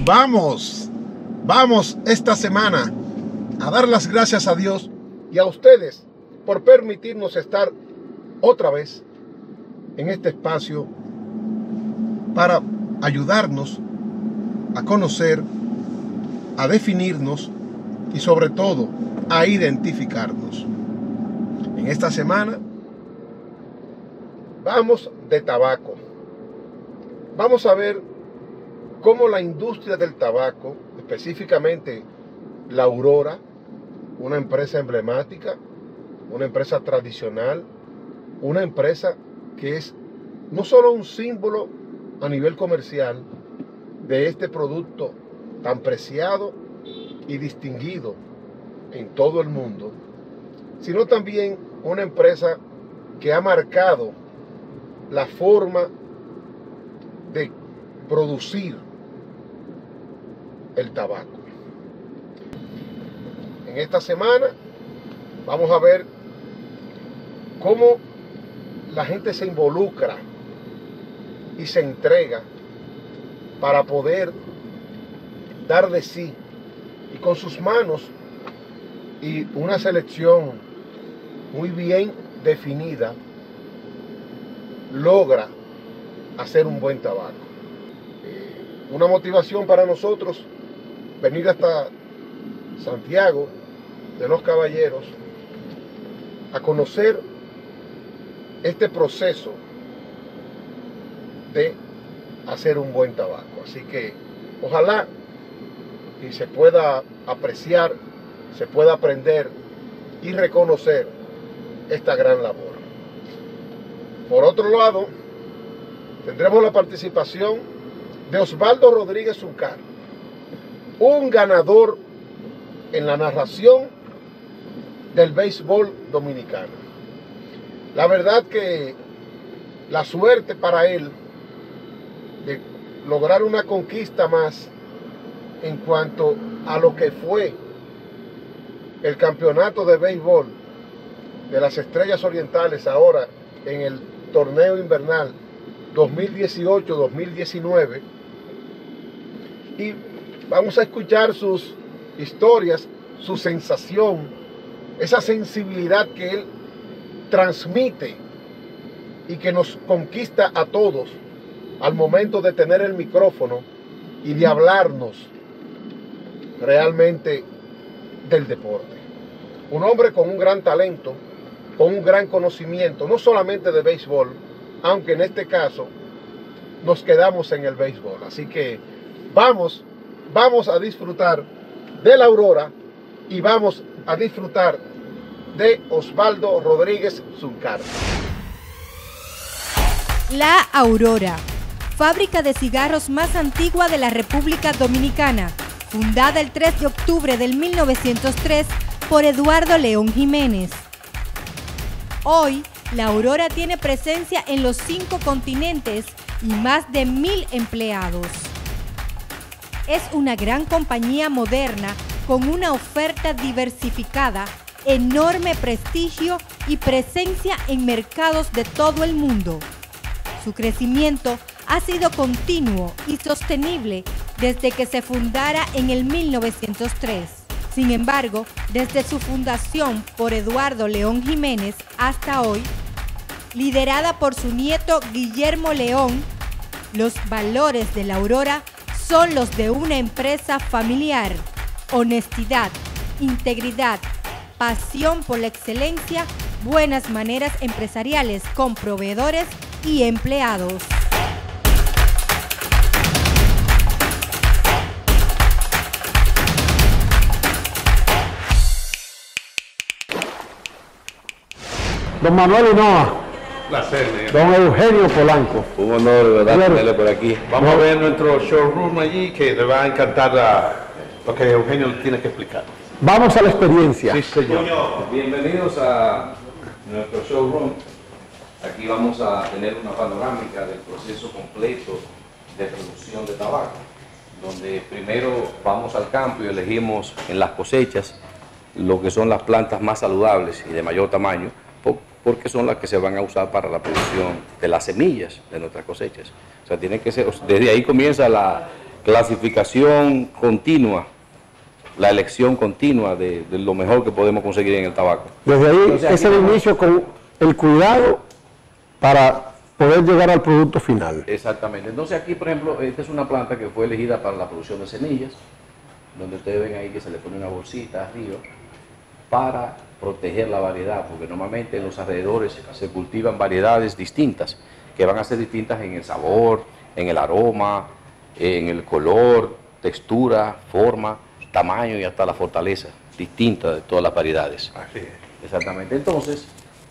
Vamos esta semana a dar las gracias a Dios y a ustedes por permitirnos estar otra vez en este espacio para ayudarnos a conocer, a definirnos y sobre todo a identificarnos. En esta semana vamos de tabaco. Vamos a ver cómo la industria del tabaco, específicamente la Aurora, una empresa emblemática, una empresa tradicional, una empresa que es no solo un símbolo a nivel comercial de este producto tan preciado y distinguido en todo el mundo, sino también una empresa que ha marcado la forma de producir el tabaco. En esta semana vamos a ver cómo la gente se involucra y se entrega para poder dar de sí y con sus manos y una selección muy bien definida logra hacer un buen tabaco. Una motivación para nosotros venir hasta Santiago de los Caballeros a conocer este proceso de hacer un buen tabaco. Así que ojalá y se pueda apreciar, se pueda aprender y reconocer esta gran labor. Por otro lado, tendremos la participación de Osvaldo Rodríguez Zuncar, un ganador en la narración del béisbol dominicano. La verdad que la suerte para él de lograr una conquista más en cuanto a lo que fue el campeonato de béisbol de las Estrellas Orientales ahora en el torneo invernal 2018-2019, y vamos a escuchar sus historias, su sensación, esa sensibilidad que él transmite y que nos conquista a todos al momento de tener el micrófono y de hablarnos realmente del deporte. Un hombre con un gran talento, con un gran conocimiento, no solamente de béisbol, aunque en este caso nos quedamos en el béisbol. Así que vamos a disfrutar de la Aurora y vamos a disfrutar de Osvaldo Rodríguez Zuncar. La Aurora, fábrica de cigarros más antigua de la República Dominicana, fundada el 3 de octubre del 1903 por Eduardo León Jiménez. Hoy, la Aurora tiene presencia en los 5 continentes y más de 1000 empleados. Es una gran compañía moderna con una oferta diversificada, enorme prestigio y presencia en mercados de todo el mundo. Su crecimiento ha sido continuo y sostenible desde que se fundara en el 1903. Sin embargo, desde su fundación por Eduardo León Jiménez hasta hoy, liderada por su nieto Guillermo León, los valores de la Aurora son los de una empresa familiar: honestidad, integridad, pasión por la excelencia, buenas maneras empresariales con proveedores y empleados. Don Manuel Hinoa. Placer, Don Eugenio Polanco. un honor, de verdad, tenerle por aquí. Vamos a ver nuestro showroom allí, que le va a encantar lo que Eugenio tiene que explicar. Vamos a la experiencia. Sí, señor. Bienvenidos a nuestro showroom. Aquí vamos a tener una panorámica del proceso completo de producción de tabaco, donde primero vamos al campo y elegimos en las cosechas lo que son las plantas más saludables y de mayor tamaño, porque son las que se van a usar para la producción de las semillas de nuestras cosechas. O sea, tiene que ser, desde ahí comienza clasificación continua, la elección continua de lo mejor que podemos conseguir en el tabaco. Desde ahí, Entonces, ese inicio con el cuidado para poder llegar al producto final. Exactamente. Entonces aquí, por ejemplo, esta es una planta que fue elegida para la producción de semillas, donde ustedes ven ahí que se le pone una bolsita arriba para proteger la variedad, porque normalmente en los alrededores se cultivan variedades distintas, que van a ser distintas en el sabor, en el aroma, en el color, textura, forma, tamaño y hasta la fortaleza distinta de todas las variedades. Así es. Exactamente. Entonces,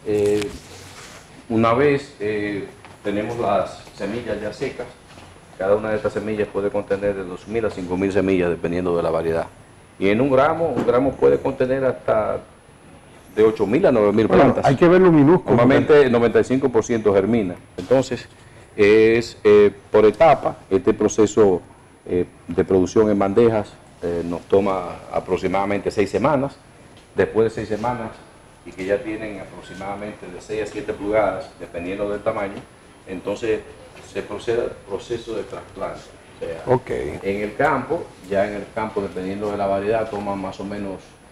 una vez tenemos las semillas ya secas, cada una de estas semillas puede contener de 2.000 a 5.000 semillas dependiendo de la variedad. Y en un gramo puede contener hasta de 8.000 a 9.000 plantas. Hay que ver lo minúsculo. Normalmente el 95% germina. Entonces, es por etapa. Este proceso de producción en bandejas nos toma aproximadamente 6 semanas. Después de 6 semanas, y que ya tienen aproximadamente de 6 a 7 pulgadas, dependiendo del tamaño, entonces se procede al proceso de trasplante. O sea, en el campo, dependiendo de la variedad, toma más o menos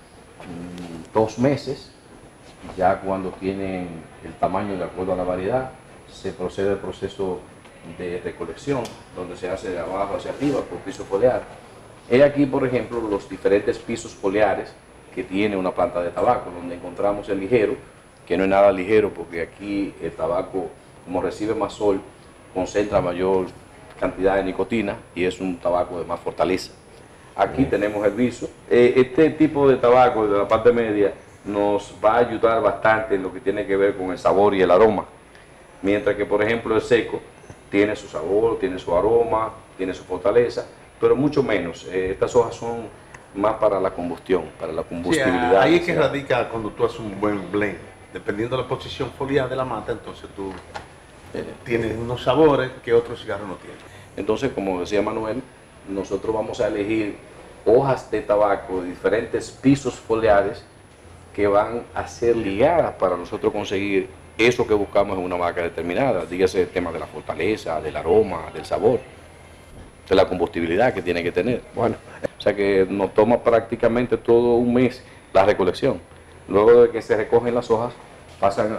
2 meses. Ya cuando tienen el tamaño de acuerdo a la variedad, se procede al proceso de recolección, donde se hace de abajo hacia arriba por piso foliar. He aquí, por ejemplo, los diferentes pisos foliares que tiene una planta de tabaco, donde encontramos el ligero, que no es nada ligero porque aquí el tabaco, como recibe más sol, concentra mayor cantidad de nicotina y es un tabaco de más fortaleza. Aquí tenemos el viso. Este tipo de tabaco de la parte media nos va a ayudar bastante en lo que tiene que ver con el sabor y el aroma, mientras que, por ejemplo, el seco tiene su sabor, tiene su aroma, tiene su fortaleza, pero mucho menos. Estas hojas son más para la combustión, para la combustibilidad. Sí, ahí es que radica cuando tú haces un buen blend. Dependiendo de la posición foliar de la mata, entonces tú tienes unos sabores que otros cigarros no tienen. Entonces, como decía Manuel, nosotros vamos a elegir hojas de tabaco de diferentes pisos foliares que van a ser ligadas para nosotros conseguir eso que buscamos en una marca determinada. Dígase el tema de la fortaleza, del aroma, del sabor, de la combustibilidad que tiene que tener. Bueno, o sea que nos toma prácticamente todo un mes la recolección. Luego de que se recogen las hojas, pasan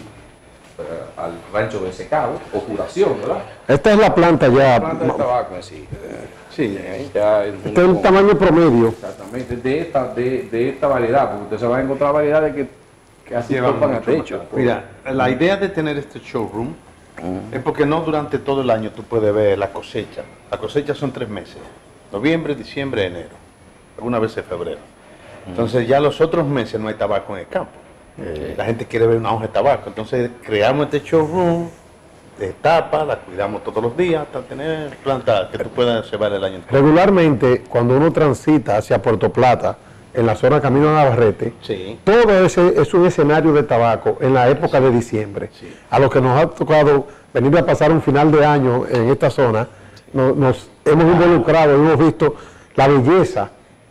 al rancho de secado o curación, ¿verdad? Esta es la planta ya. La planta de tabaco en sí. Sí, Ya este es el tamaño promedio. Exactamente, de esta variedad, porque usted se va a encontrar variedades que así topan a techo. Mira, la idea de tener este showroom es porque no durante todo el año tú puedes ver la cosecha. La cosecha son 3 meses, noviembre, diciembre, enero, algunas veces febrero. Entonces ya los otros meses no hay tabaco en el campo. La gente quiere ver una hoja de tabaco, entonces creamos este showroom de tapa, la cuidamos todos los días hasta tener plantas que tú puedas llevar el año entero. Regularmente, cuando uno transita hacia Puerto Plata, en la zona Camino a Navarrete, Sí. todo ese es un escenario de tabaco en la época de diciembre. Sí. A los que nos ha tocado venir a pasar un final de año en esta zona, nos hemos involucrado, hemos visto la belleza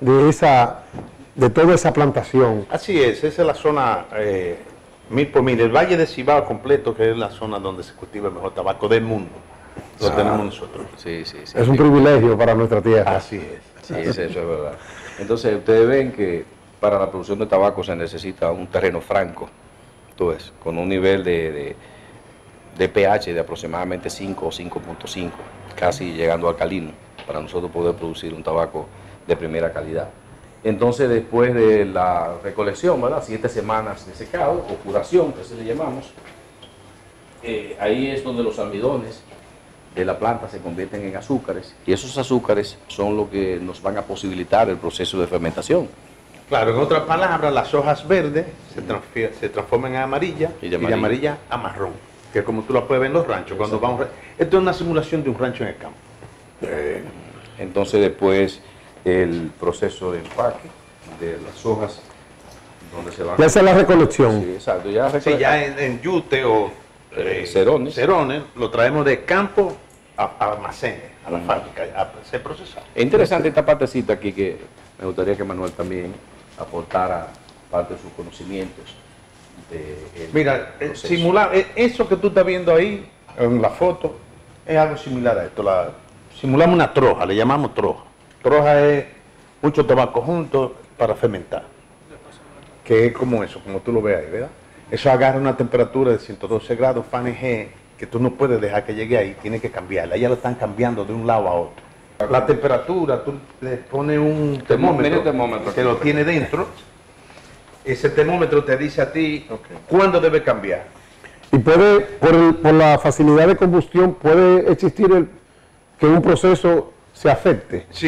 de toda esa plantación. Así es, esa es la zona 1000 por 1000, el Valle de Cibao completo, que es la zona donde se cultiva el mejor tabaco del mundo. Lo tenemos nosotros. Sí, sí, sí. Es un privilegio para nuestra tierra. Así es. Sí, eso es verdad. Entonces, ustedes ven que para la producción de tabaco se necesita un terreno franco, tú ves, con un nivel de pH de aproximadamente 5 o 5.5, casi llegando a alcalino, para nosotros poder producir un tabaco de primera calidad. Entonces, después de la recolección, ¿verdad? 7 semanas de secado o curación, que se le llamamos, ahí es donde los almidones de la planta se convierten en azúcares, y esos azúcares son lo que nos van a posibilitar el proceso de fermentación. Claro, en otras palabras, las hojas verdes se transforman en amarilla y de amarilla a marrón, que es como tú la puedes ver en los ranchos. Cuando vamos, esto es una simulación de un rancho en el campo. Entonces, después el proceso de empaque de las hojas, donde se van Ya sea la recolección. Sí, exacto. Ya, Sí, ya en yute o cerones, lo traemos de campo a almacenes, a la fábrica, a ser procesado. Es interesante esta partecita aquí que me gustaría que Manuel también aportara parte de sus conocimientos. Mira, simular, eso que tú estás viendo ahí en la foto es algo similar a esto. simulamos una troja, le llamamos troja. Troja es mucho tabaco juntos para fermentar, que es como eso, como tú lo ves ahí, ¿verdad? Eso agarra una temperatura de 112 grados Fahrenheit, que tú no puedes dejar que llegue ahí, tienes que cambiarla. Ya lo están cambiando de un lado a otro. La temperatura, tú le pones un termómetro que lo tiene dentro. Ese termómetro te dice a ti cuándo debe cambiar. Y puede, por la facilidad de combustión, puede existir que un proceso se afecte. Sí,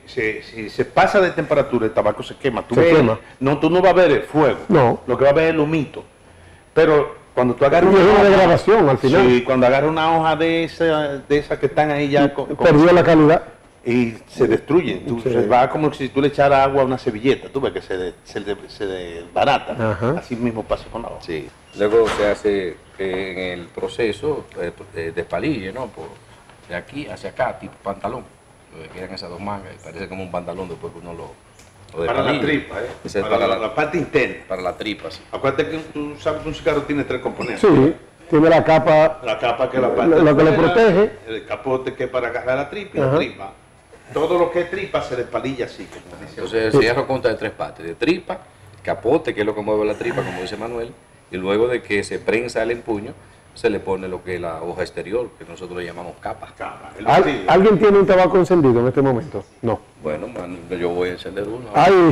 si se pasa de temperatura, el tabaco se quema. Tú quema. No, tú no vas a ver el fuego. No. Lo que vas a ver es el humito. Pero cuando tú agarras una degradación al final. Sí, cuando agarras una hoja de esas que están ahí ya perdió la calidad. Y se destruyen. Va como si tú le echaras agua a una servilleta. Tú ves que se desbarata. Ajá. Así mismo pasa con la hoja. Sí. Luego se hace en el proceso de palille, ¿no? De aquí hacia acá, tipo pantalón. Quedan esas dos mangas y parece como un pantalón después que uno lo Para la despalilla. tripa, Ese es para la parte interna. Para la tripa, sí. Acuérdate que tú sabes que un cigarro tiene 3 componentes. Sí, tiene la capa. La capa que es la parte Lo que le afuera, protege. el capote que es para agarrar la tripa y Ajá. la tripa. Todo lo que es tripa se despalilla así, como dice. Entonces el cigarro consta de 3 partes, de tripa, capote, que es lo que mueve la tripa, como dice Manuel, y luego de que se prensa el empuño, se le pone lo que es la hoja exterior, que nosotros le llamamos capa. ¿Alguien tiene un tabaco encendido en este momento? No. Bueno, yo voy a encender uno. Ay.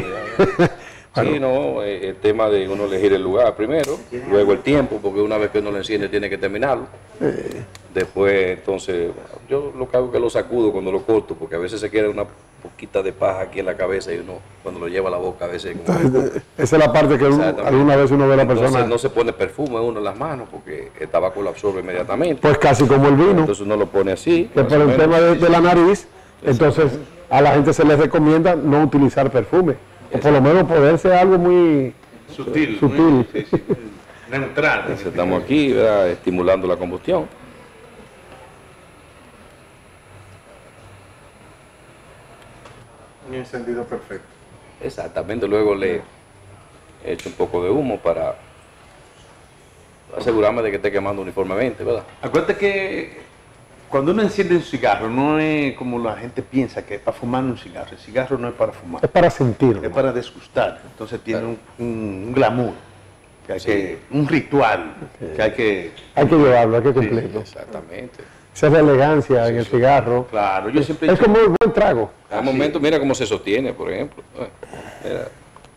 Sí, no, el tema de uno elegir el lugar primero, luego el tiempo, porque una vez que uno lo enciende tiene que terminarlo. Después, entonces, yo lo que hago es que lo sacudo cuando lo corto, porque a veces se queda una poquita de paja aquí en la cabeza y uno, cuando lo lleva a la boca, a veces... Esa es la parte que alguna vez uno ve a la persona. Entonces no se pone perfume uno en las manos, porque el tabaco lo absorbe inmediatamente. Pues casi como el vino. Entonces uno lo pone así. Que por el tema de la nariz, entonces a la gente se les recomienda no utilizar perfume. O por lo menos poderse algo muy sutil. sutil. Sí, neutral. Entonces, estamos aquí, ¿verdad?, estimulando la combustión. Un encendido perfecto. Exactamente, luego le echo un poco de humo para asegurarme de que esté quemando uniformemente, ¿verdad? Acuérdate que cuando uno enciende un cigarro, no es como la gente piensa que es para fumar un cigarro. El cigarro no es para fumar, Es para sentirlo. es para degustar. Entonces tiene un glamour, que hay Sí. un ritual, que hay que... Hay que llevarlo, hay que cumplirlo. Exactamente. Esa es la elegancia en el cigarro. Claro, yo siempre he Es dicho- como el buen trago. Al momento, mira cómo se sostiene, por ejemplo. Mira.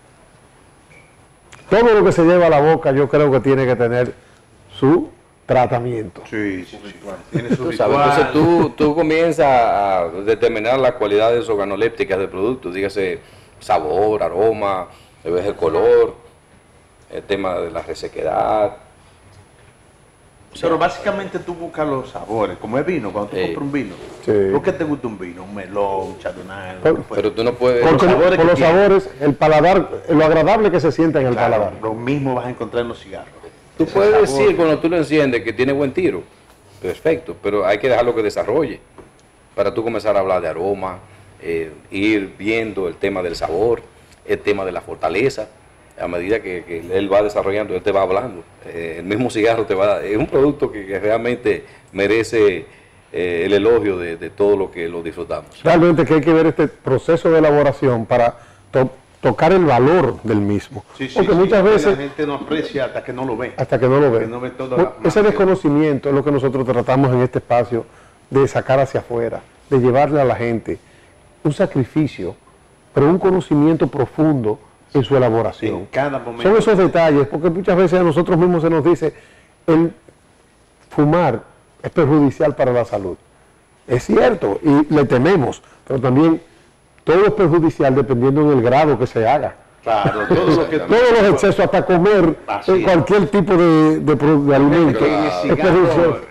Todo lo que se lleva a la boca yo creo que tiene que tener su tratamiento. Sí. Tiene su Tú sabes, ritual. entonces tú comienzas a determinar las cualidades organolépticas del producto, dígase sabor, aroma, ves el color, el tema de la resequedad. Pero básicamente tú buscas los sabores, como es vino, cuando tú Sí. compras un vino. Sí. ¿Por qué te gusta un vino? Un melón, un chardonnay. Pero- lo que fuera. Pero tú no puedes... Porque sabores por que los tiene. sabores, el paladar, lo agradable que se siente en el Claro, paladar. lo mismo vas a encontrar en los cigarros. Tú Ese puedes sabor. decir cuando tú lo enciendes que tiene buen tiro, perfecto, pero hay que dejarlo que desarrolle para tú comenzar a hablar de aroma, ir viendo el tema del sabor, el tema de la fortaleza. A medida que él va desarrollando, él te va hablando. El mismo cigarro te va... Es un producto que realmente merece el elogio de todo lo que lo disfrutamos. Realmente que hay que ver este proceso de elaboración para tocar el valor del mismo. Porque muchas veces, la gente no aprecia hasta que no lo ve. hasta que no lo ve, Que no ve toda la ese magia. desconocimiento es lo que nosotros tratamos en este espacio de sacar hacia afuera, de llevarle a la gente un sacrificio, pero un conocimiento profundo en su elaboración. En cada momento. Son esos detalles, porque muchas veces a nosotros mismos se nos dice, el fumar es perjudicial para la salud. Es cierto, y le tememos, pero también todo es perjudicial dependiendo del grado que se haga. Claro, todo lo que Todos los excesos, hasta comer Así es. cualquier tipo de alimento, Porque en el es cigarro perjudicial.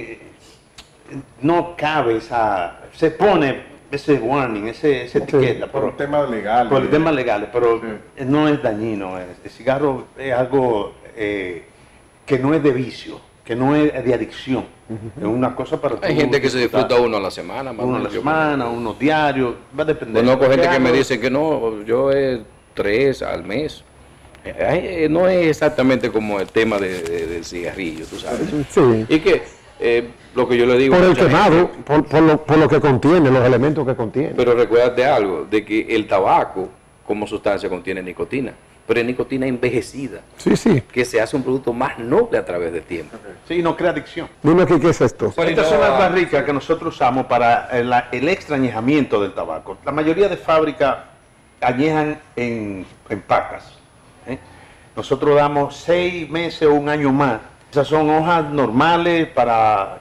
no cabe esa... Se pone ese warning, esa etiqueta. Por un tema legal. Por el tema legal, pero Sí. no es dañino. El cigarro es algo que no es de vicio, que no es de adicción. Es una cosa para Hay tú gente que se disfrutar. disfruta uno a la semana. Uno a Manuel, la yo semana, uno diario, va a depender. Conozco gente que me Algo- dice que no, yo es 3 al mes. No es exactamente como el tema del cigarrillo, tú sabes. Sí. Y que Lo que yo le digo... Por a el mucha quemado, gente, por lo que contiene, los elementos que contiene. pero recuérdate algo, de que el tabaco como sustancia contiene nicotina, pero es nicotina envejecida, Sí, sí. que se hace un producto más noble a través del tiempo. Sí, no crea adicción. Dime aquí qué es esto. Bueno, Estas y son no, las barricas que nosotros usamos para el extra añejamiento del tabaco. La mayoría de fábricas añejan en pacas. Nosotros damos 6 meses o un año más. Esas son hojas normales para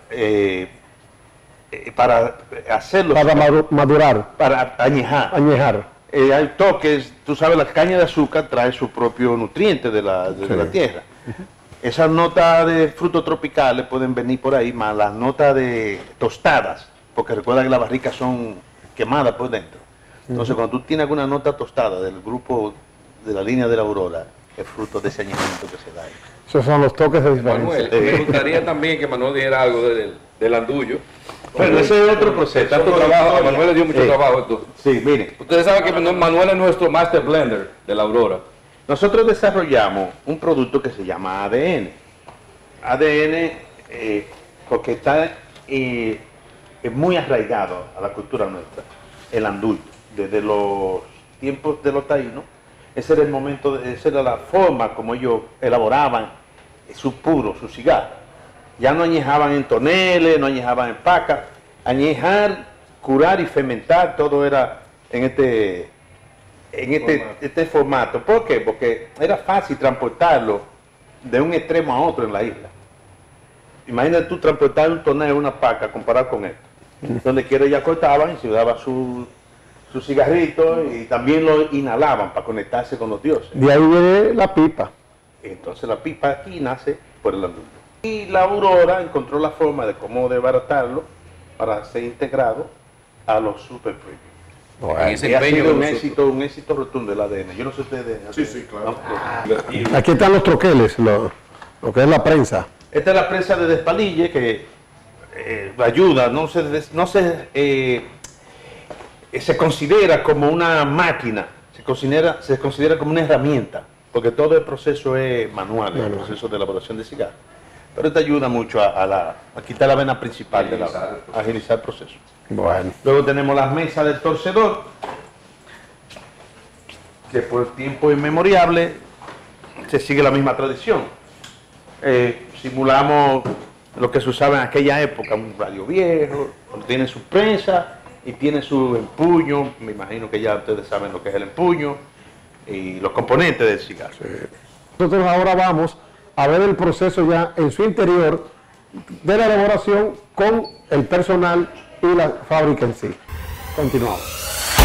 hacerlo. Para madurar, Para añejar. añejar. Hay toques, tú sabes, la caña de azúcar trae su propio nutriente de la tierra. Esas notas de frutos tropicales pueden venir por ahí, más las notas de tostadas, porque recuerda que las barricas son quemadas por dentro. Entonces, cuando tú tienes alguna nota tostada del grupo de la línea de la Aurora, es fruto de ese añejamiento que se da ahí. Esos son los toques de diferencia. Manuel, me gustaría también que Manuel dijera algo del andullo. Bueno, ese es otro proceso. Tanto trabajo, a Manuel le dio mucho trabajo esto. Sí, miren. Ustedes saben que Manuel es nuestro master blender de la Aurora. Nosotros desarrollamos un producto que se llama ADN. ADN porque está muy arraigado a la cultura nuestra, el andullo. Desde los tiempos de los taínos, ese era el momento, esa era la forma como ellos elaboraban su puro, su cigarro. Ya no añejaban en toneles, no añejaban en pacas. Añejar, curar y fermentar, todo era en este formato. ¿Por qué? Porque era fácil transportarlo de un extremo a otro en la isla. Imagínate tú transportar un tonel en una paca comparado con esto. Donde quiera ya cortaban y se daba su cigarrito y también lo inhalaban para conectarse con los dioses. De ahí viene la pipa. Entonces la pipa aquí nace por el andullo. Y la Aurora encontró la forma de cómo desbaratarlo para ser integrado a los super premium. En ese Y ha empeño sido de un éxito rotundo el ADN. Yo no sé ustedes. Sí, claro. ¿No? Aquí están los troqueles, lo que es la prensa. Esta es la prensa de despalille que ayuda, se considera como una máquina, se considera como una herramienta, porque todo el proceso es manual, el proceso de elaboración de cigarros. Pero esta ayuda mucho a quitar la vena principal, a agilizar el proceso. Bueno. Luego tenemos las mesas del torcedor, que por tiempo inmemoriable se sigue la misma tradición. Simulamos lo que se usaba en aquella época, un radio viejo, tiene su prensa y tiene su empuño. Me imagino que ya ustedes saben lo que es el empuño y los componentes del cigarro. Sí. Nosotros ahora vamos a ver el proceso ya en su interior de la elaboración con el personal y la fábrica en sí. Continuamos.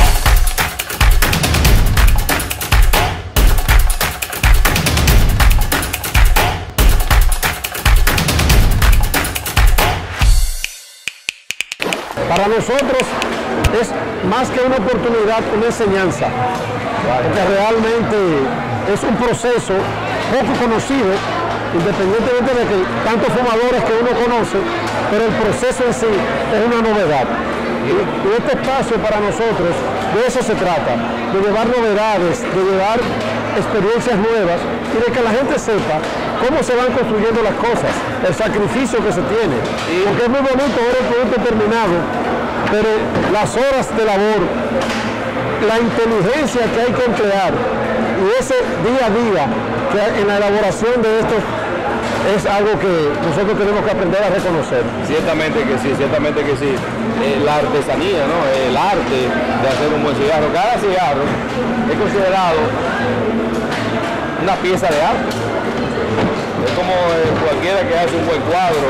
Para nosotros es más que una oportunidad, una enseñanza, porque realmente es un proceso poco conocido, independientemente de que tantos fumadores que uno conoce, pero el proceso en sí es una novedad. Y este espacio para nosotros, de eso se trata, de llevar novedades, de llevar experiencias nuevas y de que la gente sepa cómo se van construyendo las cosas, el sacrificio que se tiene. Porque es muy bonito ver el producto terminado, pero las horas de labor, la inteligencia que hay que emplear y ese día a día que en la elaboración de estos es algo que nosotros tenemos que aprender a reconocer. Ciertamente que sí, ciertamente que sí. La artesanía, ¿no? El arte de hacer un buen cigarro. Cada cigarro es considerado una pieza de arte. Es como cualquiera que hace un buen cuadro,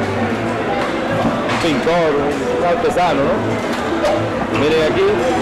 un pintor, un artesano, ¿no? Miren aquí.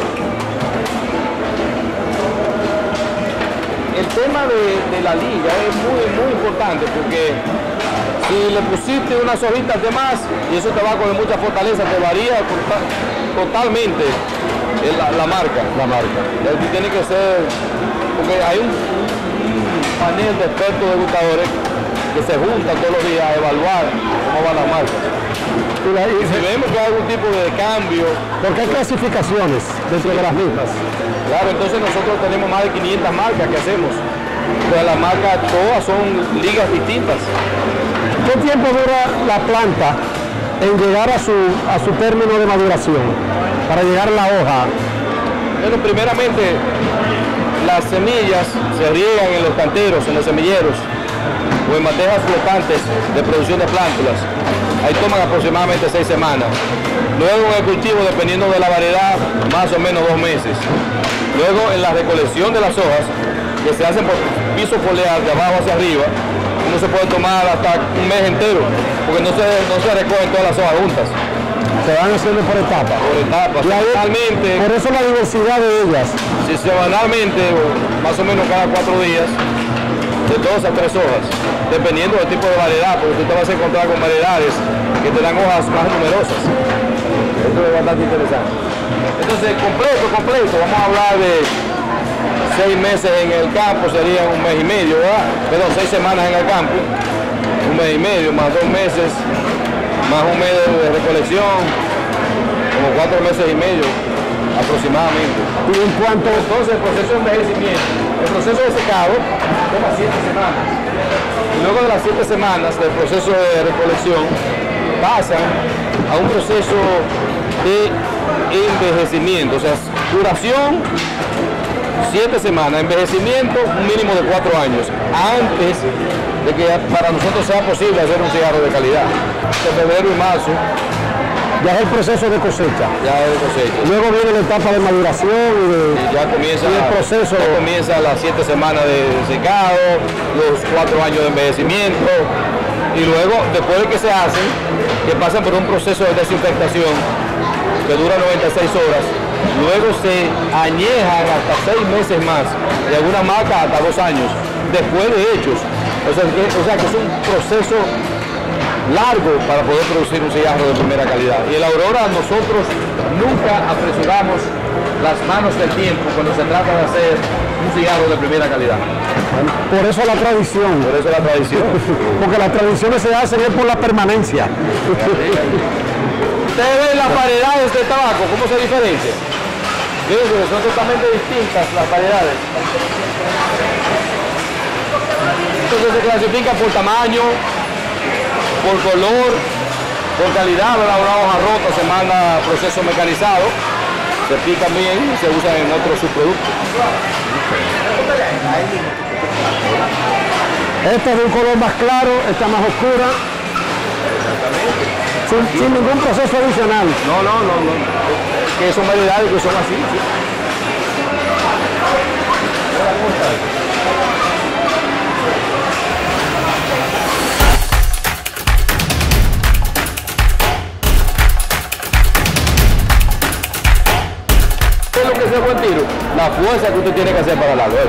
El tema de la liga es muy importante porque si le pusiste unas hojitas de más y eso tabaco de mucha fortaleza te varía totalmente la marca. Tiene que ser, porque hay un panel de expertos degustadores que se juntan todos los días a evaluar cómo van las marcas. Y si vemos que hay algún tipo de cambio... Porque hay clasificaciones dentro de las mismas. Claro, entonces nosotros tenemos más de 500 marcas que hacemos. Pero las marcas todas son ligas distintas. ¿Qué tiempo dura la planta en llegar a su término de maduración, para llegar a la hoja? Bueno, primeramente, las semillas se riegan en los canteros, en los semilleros, o en bandejas flotantes de producción de plántulas. Ahí toman aproximadamente 6 semanas. Luego en el cultivo, dependiendo de la variedad, más o menos 2 meses. Luego en la recolección de las hojas, que se hacen por piso foliar de abajo hacia arriba, uno se puede tomar hasta un mes entero, porque no se recogen todas las hojas juntas. Se van haciendo por etapas. Por etapas. Semanalmente, por eso la diversidad de ellas. Sí, semanalmente, más o menos cada 4 días, de 2 a 3 hojas, dependiendo del tipo de variedad, porque tú te vas a encontrar con variedades que te dan hojas más numerosas. Esto es bastante interesante. Entonces, completo, vamos a hablar de 6 meses en el campo, serían 1 mes y medio, ¿verdad? Perdón, 6 semanas en el campo, 1 mes y medio, más 2 meses, más 1 mes de recolección, como 4 meses y medio aproximadamente. Y en cuanto entonces el proceso de envejecimiento, el proceso de secado toma 7 semanas. Y luego de las 7 semanas del proceso de recolección pasan a un proceso de envejecimiento, o sea, duración 7 semanas, envejecimiento un mínimo de 4 años, antes de que para nosotros sea posible hacer un cigarro de calidad. En febrero y marzo ya es el proceso de cosecha. Ya es de cosecha. Luego viene la etapa de maduración y ya comienza el proceso. Ya comienza las 7 semanas de secado, los 4 años de envejecimiento, y luego, después de que se hacen, que pasan por un proceso de desinfectación que dura 96 horas, luego se añejan hasta 6 meses más, y algunas marcas hasta 2 años, después de hechos. O sea que es un proceso largo para poder producir un cigarro de primera calidad. Y en la Aurora nosotros nunca apresuramos las manos del tiempo cuando se trata de hacer un cigarro de primera calidad. Por eso la tradición. Por eso la tradición. Porque las tradiciones se hacen es por la permanencia. Ustedes ven las variedades de tabaco, ¿cómo se diferencian? Fíjense, son totalmente distintas las variedades. Entonces se clasifica por tamaño, por color, por calidad. Una hoja rota se manda a proceso mecanizado, se pica bien y se usa en otros subproductos. Esta es de un color más claro, esta más oscura. Sin ningún proceso adicional. No. Que son variedades que son así. ¿Sí? ¿Qué es lo que es el buen tiro? La fuerza que usted tiene que hacer para darlo.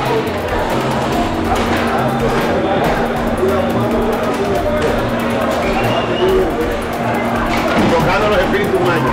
Tocando los espíritus humanos.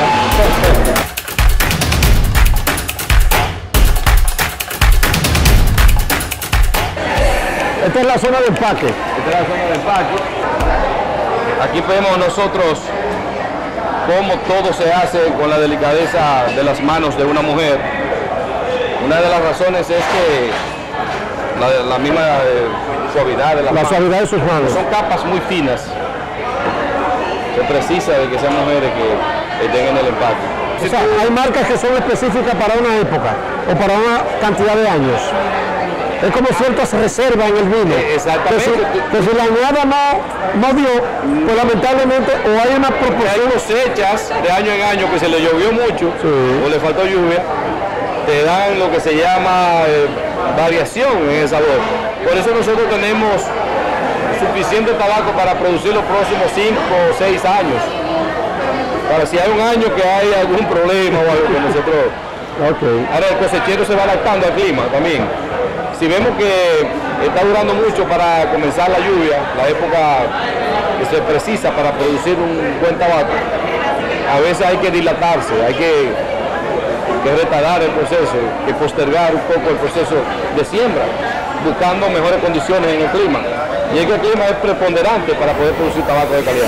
Esta es la zona de empaque. Esta es la zona de empaque. Aquí vemos nosotros cómo todo se hace con la delicadeza de las manos de una mujer. Una de las razones es que la misma suavidad de las manos. Suavidad de sus manos. Son capas muy finas. Se precisa de que sean mujeres que estén en el empaque. O sea, hay marcas que son específicas para una época o para una cantidad de años. Es como ciertas reservas en el vino. Exactamente. Que si la añada no dio, pues lamentablemente o hay una proporción. Hay cosechas de año en año que se le llovió mucho, sí, o le faltó lluvia, te dan lo que se llama variación en el sabor. Por eso nosotros tenemos suficiente tabaco para producir los próximos 5 o 6 años. Para si hay un año que hay algún problema o algo que nosotros... Okay. Ahora el cosechero se va adaptando al clima también. Si vemos que está durando mucho para comenzar la lluvia, la época que se precisa para producir un buen tabaco, a veces hay que dilatarse, hay que retardar el proceso, que postergar un poco el proceso de siembra, buscando mejores condiciones en el clima. Y es que el clima es preponderante para poder producir tabaco de calidad.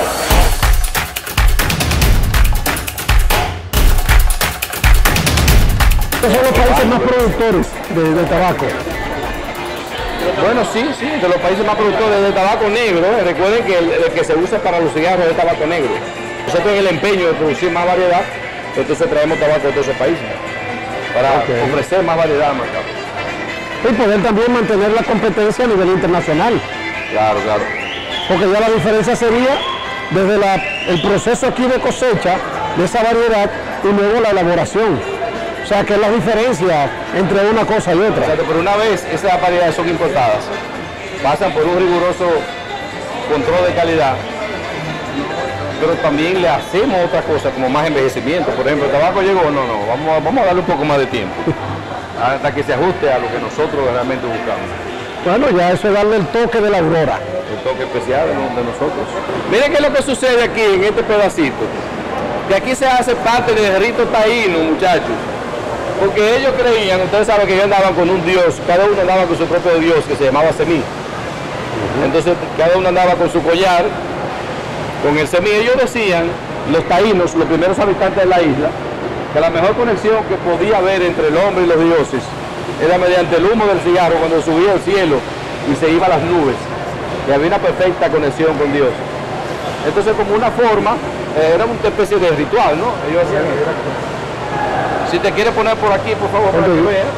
Estos son los países más productores de tabaco. Bueno, sí, de los países más productores de tabaco negro. Recuerden que el que se usa para los cigarros es tabaco negro. Nosotros en el empeño de producir más variedad, entonces traemos tabaco de todos esos países para ofrecer más variedad al mercado. Y poder también mantener la competencia a nivel internacional. Claro. Porque ya la diferencia sería desde el proceso aquí de cosecha de esa variedad y luego la elaboración. O sea, que es la diferencia entre una cosa y otra. Exacto, pero una vez esas variedades son importadas, pasan por un riguroso control de calidad, pero también le hacemos otras cosas como más envejecimiento. Por ejemplo, el tabaco llegó, vamos a darle un poco más de tiempo, hasta que se ajuste a lo que nosotros realmente buscamos. Bueno, ya eso es darle el toque de la aurora. El toque especial de nosotros. Miren qué es lo que sucede aquí en este pedacito. Que aquí se hace parte del rito taíno, muchachos. Porque ellos creían, ustedes saben que ellos andaban con un dios, cada uno andaba con su propio dios que se llamaba Semí. Entonces cada uno andaba con su collar, con el Semí. Ellos decían, los taínos, los primeros habitantes de la isla, que la mejor conexión que podía haber entre el hombre y los dioses era mediante el humo del cigarro cuando subía al cielo y se iba a las nubes. Y había una perfecta conexión con Dios. Entonces, como una forma, era una especie de ritual, ¿no? Ellos hacían eso. Si te quieres poner por aquí, por favor, para que veas.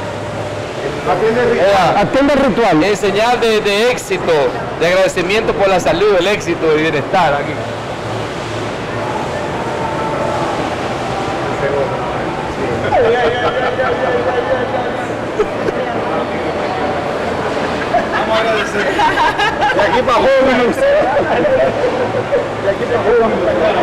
Atiende el ritual. En señal de éxito, de agradecimiento por la salud, el éxito y bienestar aquí. Vamos a agradecer. De aquí para jóvenes. De aquí para jóvenes.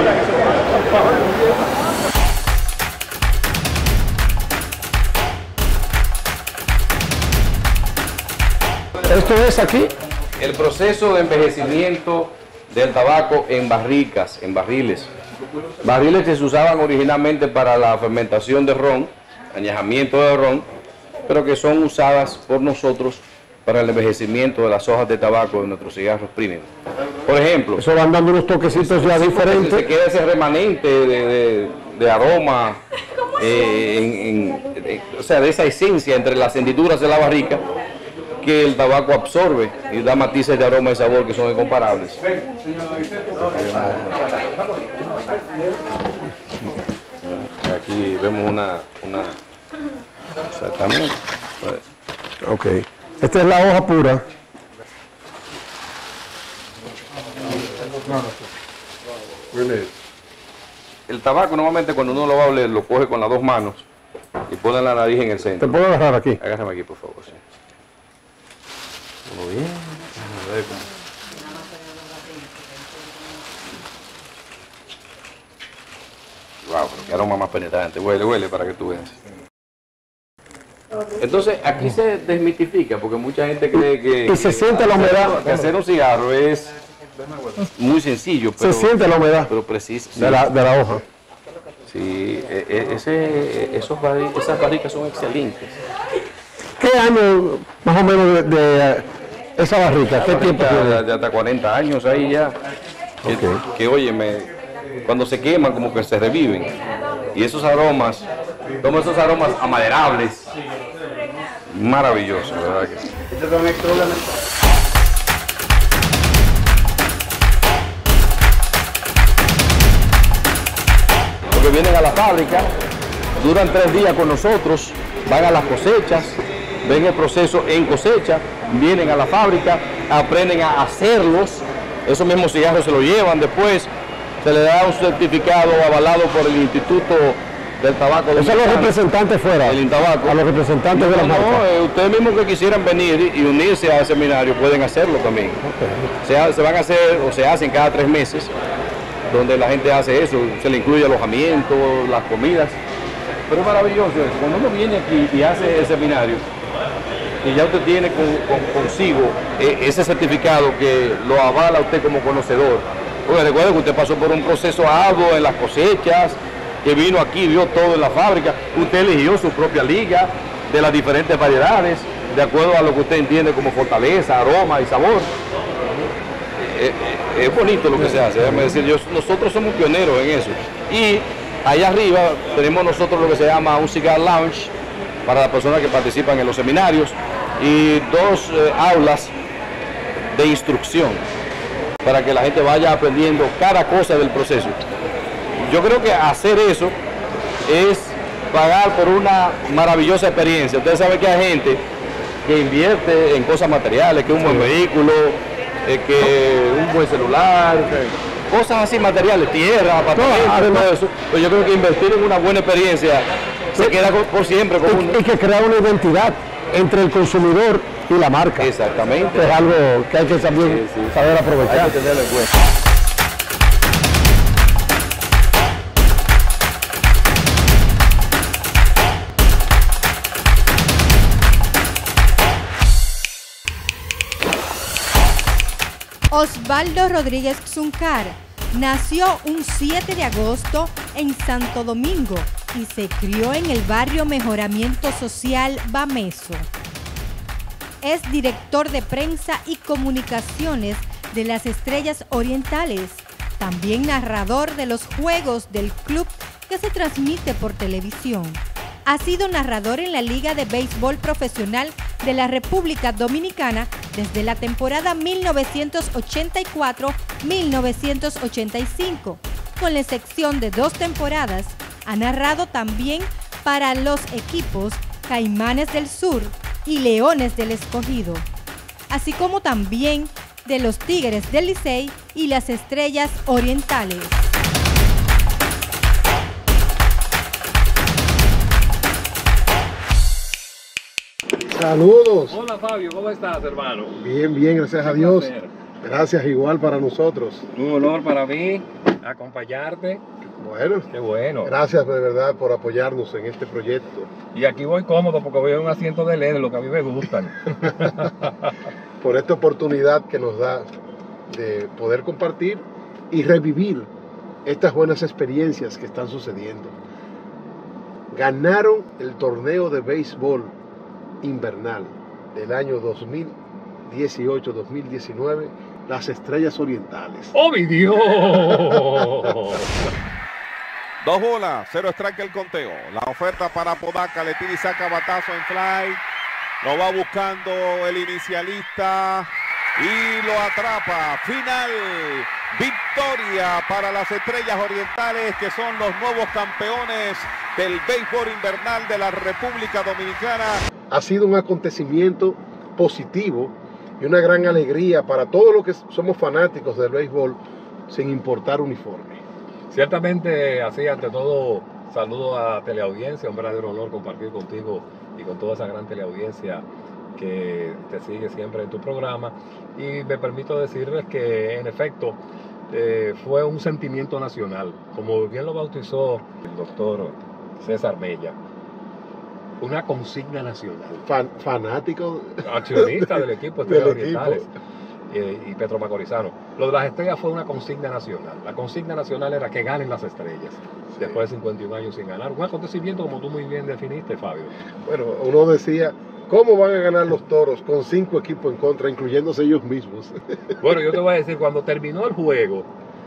Esto es aquí. El proceso de envejecimiento del tabaco en barricas, en barriles. Barriles que se usaban originalmente para la fermentación de ron, añejamiento de ron, pero que son usadas por nosotros para el envejecimiento de las hojas de tabaco de nuestros cigarros premium. Por ejemplo, Eso van dando unos toquecitos ya diferentes. se queda ese remanente de aroma, o sea, de esa esencia entre las hendiduras de la barrica que el tabaco absorbe y da matices de aroma y sabor que son incomparables. Aquí vemos una exactamente. Ok. Esta es la hoja pura. El tabaco normalmente cuando uno lo va a oler lo coge con las dos manos y pone la nariz en el ¿Te centro. puedo agarrar aquí? Agárrame aquí, por favor. Sí. Muy bien. A ver cómo. Wow, pero qué aroma más penetrante. Huele para que tú veas. Entonces, aquí se desmitifica, porque mucha gente cree que... Y se siente la humedad. Que hacer un cigarro es muy sencillo, pero... Se siente la humedad Pero preciso. Sí. de la hoja. Sí, esas barricas son excelentes. ¿Qué año más o menos de esa barrica? ¿Qué tiempo tiene? De hasta 40 años ahí ya. Que óyeme, cuando se queman como que se reviven. Y esos aromas, todos esos aromas amaderables, maravillosos, ¿verdad que sí? Porque vienen a la fábrica, duran 3 días con nosotros, van a las cosechas, ven el proceso en cosecha, vienen a la fábrica, aprenden a hacerlos, esos mismos cigarros se los llevan después, se le da un certificado avalado por el Instituto del Tabaco. Esos son los representantes fuera. El Intabaco. A los representantes de la marca. Ustedes mismos que quisieran venir y unirse al seminario pueden hacerlo también. Se van a hacer o se hacen cada 3 meses, donde la gente hace eso, se le incluye alojamiento, las comidas. Pero es maravilloso eso. Cuando uno viene aquí y hace el seminario, y ya usted tiene consigo ese certificado que lo avala usted como conocedor. Porque recuerde que usted pasó por un proceso arduo en las cosechas, que vino aquí, vio todo en la fábrica, usted eligió su propia liga de las diferentes variedades, de acuerdo a lo que usted entiende como fortaleza, aroma y sabor. Es bonito lo que se hace, déjame decir, nosotros somos pioneros en eso. Y allá arriba tenemos nosotros lo que se llama un cigar lounge para las personas que participan en los seminarios, y 2 aulas de instrucción para que la gente vaya aprendiendo cada cosa del proceso. Yo creo que hacer eso es pagar por una maravillosa experiencia. Ustedes saben que hay gente que invierte en cosas materiales, que un buen vehículo, que un buen celular, cosas así materiales, tierra, apartamentos, todo eso. Pero yo creo que invertir en una buena experiencia se queda por siempre. Y que crea una identidad entre el consumidor y la marca. Exactamente. Es algo que hay que también saber aprovechar. Hay que tenerlo en cuenta. Osvaldo Rodríguez Zuncar nació un 7 de agosto en Santo Domingo y se crió en el barrio Mejoramiento Social Bameso. Es director de prensa y comunicaciones de las Estrellas Orientales, también narrador de los juegos del club que se transmite por televisión. Ha sido narrador en la Liga de Béisbol Profesional de la República Dominicana desde la temporada 1984-1985. Con la excepción de 2 temporadas, ha narrado también para los equipos Caimanes del Sur y Leones del Escogido, así como también de los Tigres del Licey y las Estrellas Orientales. Saludos. Hola Fabio, ¿cómo estás, hermano? Bien, bien, gracias a Dios. Gracias, igual para nosotros. Un honor para mí acompañarte. Bueno, Qué bueno. gracias de verdad por apoyarnos en este proyecto. Y aquí voy cómodo porque voy a un asiento de LED, lo que a mí me gustan. Por esta oportunidad que nos da de poder compartir y revivir estas buenas experiencias que están sucediendo. Ganaron el torneo de béisbol invernal del año 2018-2019 las Estrellas Orientales. ¡Oh, mi Dios! 2 bolas, 0 strike el conteo. La oferta para Apodaca, le tira y saca batazo en fly. Lo va buscando el inicialista y lo atrapa. Final, victoria para las Estrellas Orientales, que son los nuevos campeones del béisbol invernal de la República Dominicana. Ha sido un acontecimiento positivo y una gran alegría para todos los que somos fanáticos del béisbol, sin importar uniforme. Ciertamente, así, ante todo, saludo a teleaudiencia, un verdadero honor compartir contigo y con toda esa gran teleaudiencia que te sigue siempre en tu programa. Y me permito decirles que, en efecto, fue un sentimiento nacional, como bien lo bautizó el doctor César Mella. Una consigna nacional. Fanático. Accionista del equipo Estrellas del Orientales equipo. Y Petro Macorizano. Lo de las estrellas fue una consigna nacional. La consigna nacional era que ganen las estrellas. Después de 51 años sin ganar. Un acontecimiento como tú muy bien definiste, Fabio. Bueno, uno decía, ¿cómo van a ganar los Toros con 5 equipos en contra, incluyéndose ellos mismos? Bueno, yo te voy a decir, cuando terminó el juego,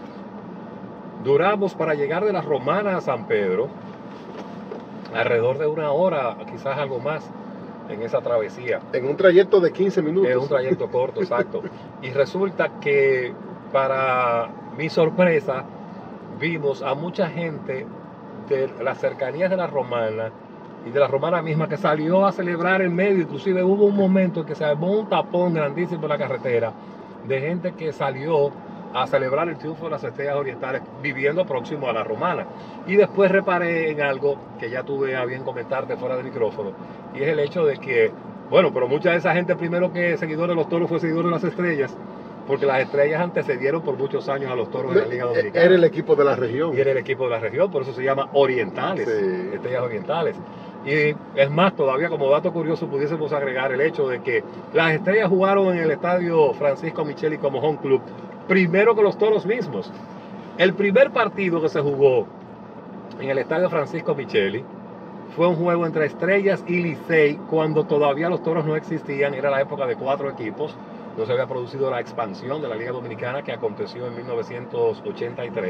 duramos para llegar de la Romana a San Pedro alrededor de 1 hora, quizás algo más, en esa travesía. En un trayecto de 15 minutos. Es un trayecto corto, exacto. Y resulta que, para mi sorpresa, vimos a mucha gente de las cercanías de la Romana y de la Romana misma que salió a celebrar en medio. Inclusive hubo un momento en que se armó un tapón grandísimo en la carretera de gente que salió a celebrar el triunfo de las Estrellas Orientales viviendo próximo a la Romana. Y después reparé en algo que ya tuve a bien comentarte fuera del micrófono, y es el hecho de que, bueno, pero mucha de esa gente, primero que seguidores de los Toros, fue seguidor de las Estrellas, porque las Estrellas antecedieron por muchos años a los Toros en la Liga Dominicana. Era el equipo de la región. Y era el equipo de la región, por eso se llama Orientales, Sí. Estrellas Orientales. Y es más, todavía como dato curioso pudiésemos agregar el hecho de que las Estrellas jugaron en el estadio Francisco Micheli como home club, primero que los Toros mismos. El primer partido que se jugó en el estadio Francisco Micheli fue un juego entre Estrellas y Licey, cuando todavía los Toros no existían. Era la época de 4 equipos. No se había producido la expansión de la Liga Dominicana, que aconteció en 1983.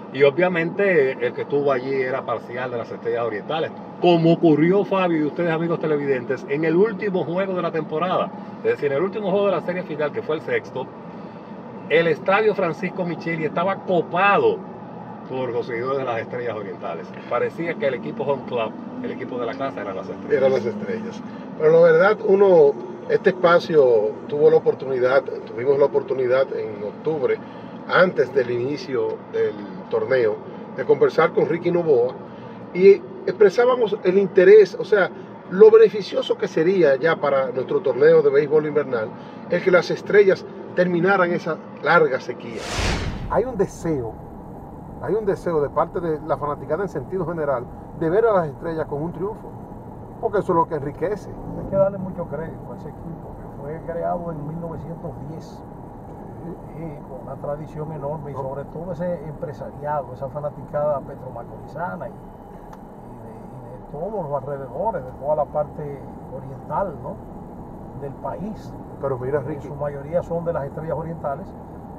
Y obviamente el que estuvo allí era parcial de las Estrellas Orientales, como ocurrió, Fabio y ustedes, amigos televidentes, en el último juego de la temporada. Es decir, en el último juego de la serie final, que fue el sexto, el estadio Francisco Micheli estaba copado por los seguidores de las Estrellas Orientales. Parecía que el equipo home club, el equipo de la casa, eran las Estrellas. Eran las Estrellas. Pero la verdad, este espacio tuvimos la oportunidad en octubre, antes del inicio del torneo, de conversar con Ricky Novoa y expresábamos el interés, o sea, lo beneficioso que sería ya para nuestro torneo de béisbol invernal el que las Estrellas terminaran esa larga sequía. Hay un deseo de parte de la fanaticada en sentido general de ver a las Estrellas con un triunfo, porque eso es lo que enriquece. Hay que darle mucho crédito a ese equipo, que fue creado en 1910 con una tradición enorme, y sobre todo ese empresariado, esa fanaticada petromacorizana y de todos los alrededores, de toda la parte oriental, ¿no?, del país. Pero mira, Ricky, en su mayoría son de las Estrellas Orientales,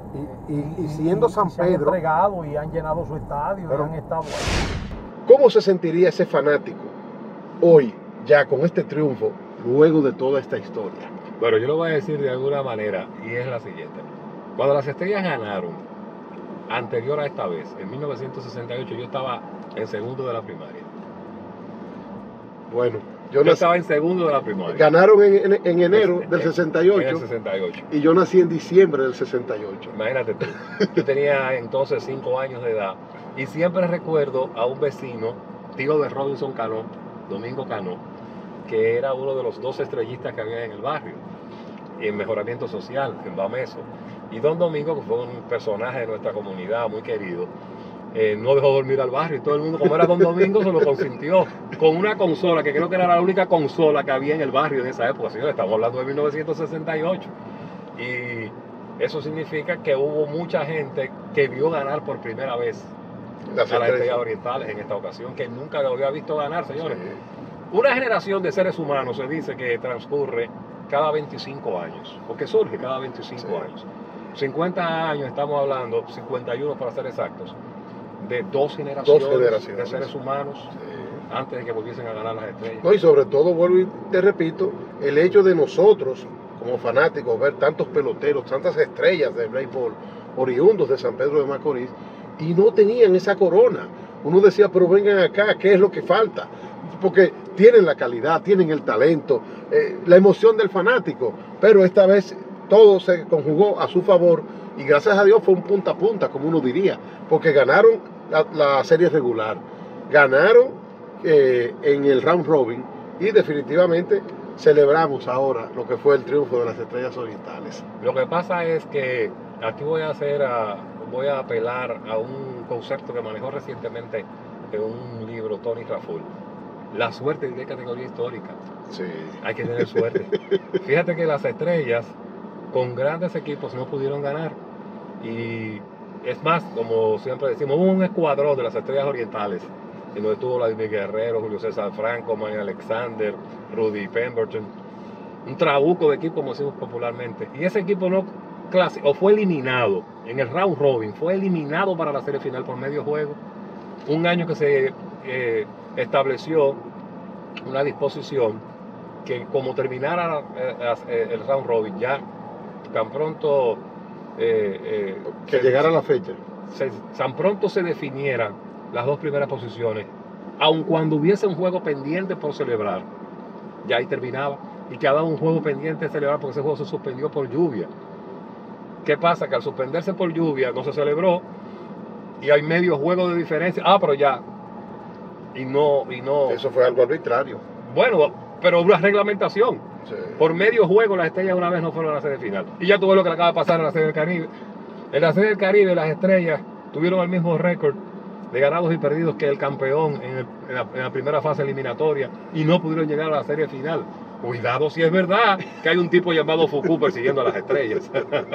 y siendo San se han Pedro, entregado y han llenado su estadio, pero, y han estado ahí. ¿Cómo se sentiría ese fanático hoy, ya con este triunfo, luego de toda esta historia? Bueno, yo lo voy a decir de alguna manera, y es la siguiente. Cuando las Estrellas ganaron, anterior a esta vez, en 1968, yo estaba en segundo de la primaria. Bueno, yo estaba en segundo de la primaria. Ganaron en enero del 68. En el 68. Y yo nací en diciembre del 68. Imagínate tú. Yo tenía entonces 5 años de edad. Y siempre recuerdo a un vecino, tío de Robinson Cano, Domingo Cano, que era uno de los 2 estrellistas que había en el barrio, en mejoramiento social, en Bameso. Y don Domingo, que fue un personaje de nuestra comunidad muy querido, no dejó dormir al barrio, y todo el mundo, como era don Domingo, se lo consintió con una consola, que creo que era la única consola que había en el barrio en esa época. Señores, estamos hablando de 1968. Y eso significa que hubo mucha gente que vio ganar por primera vez a las Estrellas Orientales en esta ocasión, que nunca lo había visto ganar, señores. Sí. Una generación de seres humanos se dice que transcurre cada 25 años, porque surge cada 25 años. 50 años, estamos hablando, 51 para ser exactos, de dos generaciones de seres humanos antes de que volviesen a ganar las Estrellas. No, y sobre todo, vuelvo y te repito, el hecho de nosotros, como fanáticos, ver tantos peloteros, tantas estrellas de béisbol oriundos de San Pedro de Macorís, y no tenían esa corona. Uno decía, pero vengan acá, ¿qué es lo que falta? Porque tienen la calidad, tienen el talento, la emoción del fanático, pero esta vez todo se conjugó a su favor y gracias a Dios fue un punta a punta, como uno diría, porque ganaron la serie regular, ganaron en el round robin y definitivamente celebramos ahora lo que fue el triunfo de las Estrellas Orientales. Lo que pasa es que aquí voy a apelar a un concepto que manejó recientemente en un libro Tony Raful. La suerte de categoría histórica. Sí. Hay que tener suerte. Fíjate que las Estrellas con grandes equipos no pudieron ganar. Y es más, como siempre decimos, hubo un escuadrón de las Estrellas Orientales, en donde estuvo Vladimir Guerrero, Julio César Franco, Manny Alexander, Rudy Pemberton, un trabuco de equipo, como decimos popularmente. Y ese equipo no clasificó, o fue eliminado en el round robin, fue eliminado para la serie final por medio juego. Un año que se estableció una disposición que como terminara el round robin, ya tan pronto que llegara la fecha, tan pronto se definieran las 2 primeras posiciones, aun cuando hubiese un juego pendiente por celebrar, ya ahí terminaba, y quedaba un juego pendiente de celebrar porque ese juego se suspendió por lluvia. ¿Qué pasa? Que al suspenderse por lluvia no se celebró y hay medio juego de diferencia. Pero ya. Y no. Eso fue algo arbitrario. Bueno, pero una reglamentación. Sí. Por medio juego las Estrellas una vez no fueron a la serie final. Y ya tuvo lo que le acaba de pasar en la Serie del Caribe. En la Serie del Caribe las Estrellas tuvieron el mismo récord de ganados y perdidos que el campeón en la primera fase eliminatoria y no pudieron llegar a la serie final. Cuidado si es verdad que hay un tipo llamado Foucault persiguiendo a las Estrellas.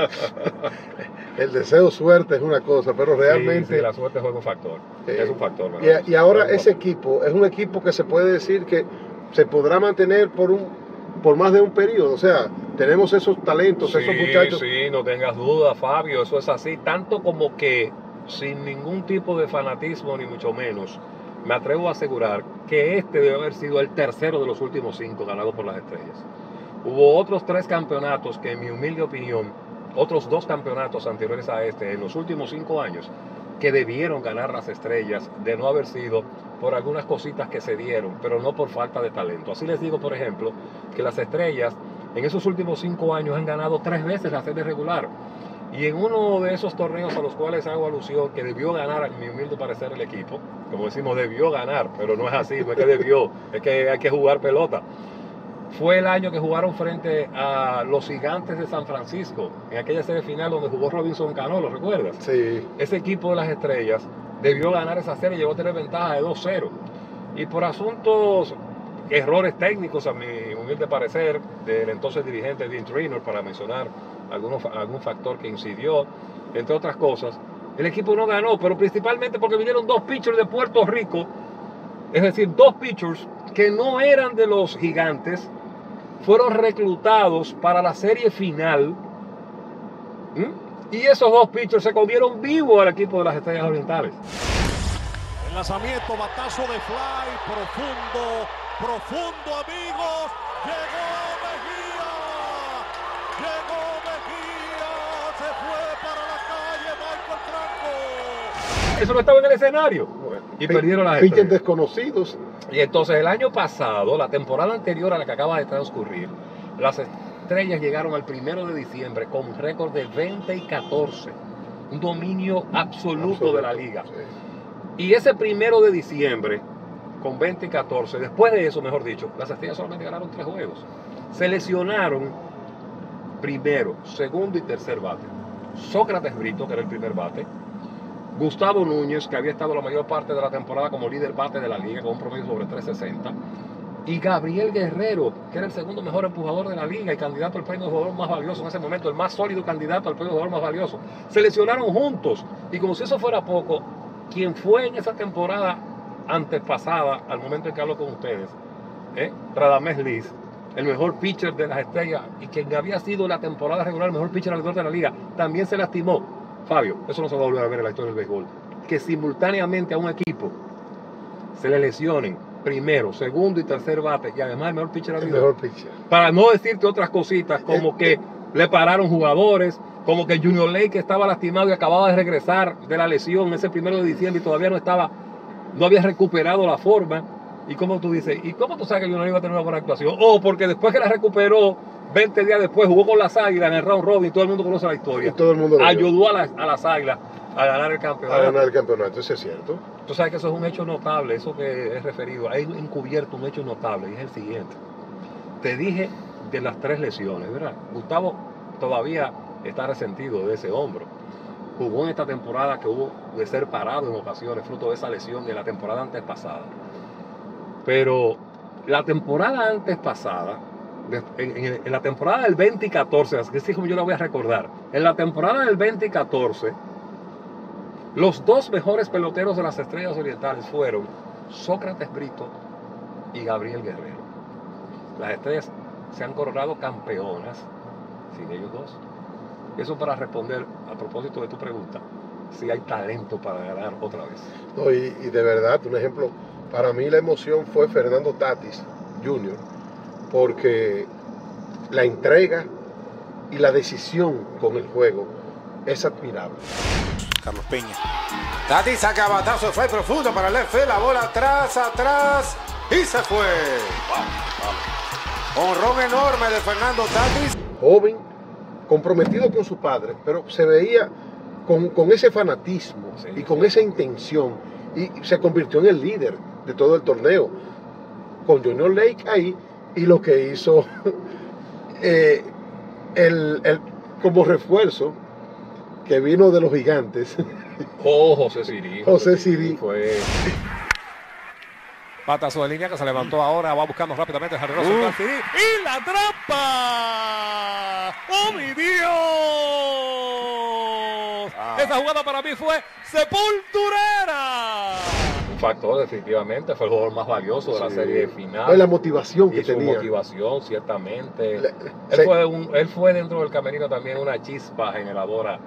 El deseo suerte es una cosa, pero realmente... Sí, la suerte juega un factor. Es un factor. Y ahora ese equipo es un equipo que se puede decir que se podrá mantener por más de un periodo. O sea, tenemos esos talentos, esos muchachos. Sí, no tengas duda, Fabio, eso es así. Tanto como que sin ningún tipo de fanatismo ni mucho menos, me atrevo a asegurar que este debe haber sido el tercero de los últimos 5 ganados por las Estrellas. Hubo otros 3 campeonatos que, en mi humilde opinión, otros 2 campeonatos anteriores a este en los últimos 5 años que debieron ganar las Estrellas, de no haber sido por algunas cositas que se dieron, pero no por falta de talento. Así les digo, por ejemplo, que las Estrellas en esos últimos 5 años han ganado 3 veces la serie regular. Y en uno de esos torneos a los cuales hago alusión, que debió ganar, a mi humilde parecer, el equipo, como decimos, debió ganar, pero no es así, no es que debió, es que hay que jugar pelota. Fue el año que jugaron frente a los Gigantes de San Francisco, en aquella serie final donde jugó Robinson Cano, ¿lo recuerdas? Sí. Ese equipo de las Estrellas debió ganar esa serie, llegó a tener ventaja de 2-0. Y por asuntos, errores técnicos, a mi humilde parecer, del entonces dirigente Dean Traynor, para mencionar algún factor que incidió, entre otras cosas, el equipo no ganó, pero principalmente porque vinieron 2 pitchers de Puerto Rico, es decir, 2 pitchers que no eran de los Gigantes, fueron reclutados para la serie final. Y esos 2 pitchers se comieron vivo al equipo de las Estrellas Orientales. El lanzamiento, batazo de fly, profundo, amigos. Llegó Mejía, se fue para la calle Michael Franco. Eso no estaba en el escenario. Y perdieron las Pitchers Estrellas desconocidos. Y entonces el año pasado, la temporada anterior a la que acaba de transcurrir, las Estrellas llegaron al 1 de diciembre con un récord de 20-14, un dominio absoluto de la liga. Sí. Y ese 1 de diciembre, con 20-14, después de eso, mejor dicho, las Estrellas solamente ganaron 3 juegos. Se lesionaron primero, segundo y tercer bate. Sócrates Brito, que era el primer bate. Gustavo Núñez, que había estado la mayor parte de la temporada como líder bate de la liga, con un promedio sobre 360. Y Gabriel Guerrero, que era el segundo mejor empujador de la liga y candidato al premio de jugador más valioso en ese momento, el más sólido candidato al premio de jugador más valioso. Se lesionaron juntos. Y como si eso fuera poco, quien fue en esa temporada antepasada, al momento en que hablo con ustedes, Radamés Liz, el mejor pitcher de las Estrellas y quien había sido la temporada regular el mejor pitcher alrededor de la liga, también se lastimó. Fabio, eso no se va a volver a ver en la historia del béisbol. Que simultáneamente a un equipo se le lesionen primero, segundo y tercer bate y además el mejor pitcher El mejor pitcher. Para no decirte otras cositas como que le pararon jugadores, como que Junior Lake estaba lastimado y acababa de regresar de la lesión ese 1 de diciembre y todavía no había recuperado la forma. Y como tú dices, ¿y cómo tú sabes que Junior Lake iba a tener una buena actuación? Porque después que la recuperó, 20 días después jugó con las Águilas en el round robin, todo el mundo conoce la historia. Y todo el mundo ayudó a las Águilas a ganar el campeonato. A ganar el campeonato, eso es cierto. Tú sabes que eso es un hecho notable, eso que es referido. Hay encubierto un hecho notable y es el siguiente. Te dije de las 3 lesiones, ¿verdad? Gustavo todavía está resentido de ese hombro. Jugó en esta temporada que hubo de ser parado en ocasiones, fruto de esa lesión de la temporada antes pasada. Pero la temporada antes pasada, en la temporada del 2014, así es como yo la voy a recordar, en la temporada del 2014, los 2 mejores peloteros de las Estrellas Orientales fueron Sócrates Brito y Gabriel Guerrero. Las Estrellas se han coronado campeonas sin ellos 2. Eso para responder a propósito de tu pregunta, si hay talento para ganar otra vez. No, y de verdad, un ejemplo, para mí la emoción fue Fernando Tatis Jr., porque la entrega y la decisión con el juego es admirable. Carlos Peña. Tatis saca batazo, fue profundo para el left field, la bola atrás y se fue. Honrón enorme de Fernando Tatis. Joven, comprometido con su padre, pero se veía con ese fanatismo y con esa intención y se convirtió en el líder de todo el torneo. Con Junior Lake ahí y lo que hizo como refuerzo que vino de los Gigantes. José Siri. José Siri. Fue patazo de línea que se levantó ahora, va buscando rápidamente el jardinerito Siri. ¡Y la trampa! ¡Oh, mi Dios! Esa jugada para mí fue sepulturera. Un factor, definitivamente, fue el jugador más valioso de la serie final. Fue la motivación que y su tenía. Motivación, ciertamente. Él fue dentro del camerino también una chispa generadora